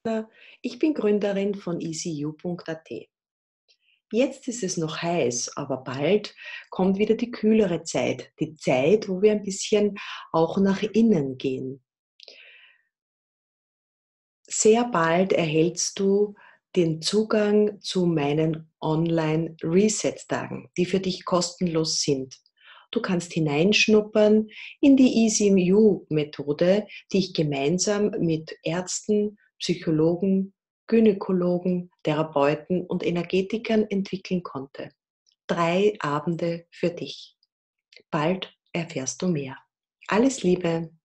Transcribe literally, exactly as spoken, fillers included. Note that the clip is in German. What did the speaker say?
Peter, ich bin Gründerin von e c u punkt a t. Jetzt ist es noch heiß, aber bald kommt wieder die kühlere Zeit, die Zeit, wo wir ein bisschen auch nach innen gehen. Sehr bald erhältst du den Zugang zu meinen Online-Reset-Tagen, die für dich kostenlos sind. Du kannst hineinschnuppern in die e c m u-Methode, die ich gemeinsam mit Ärzten, Psychologen, Gynäkologen, Therapeuten und Energetikern entwickeln konnte. Drei Abende für dich. Bald erfährst du mehr. Alles Liebe!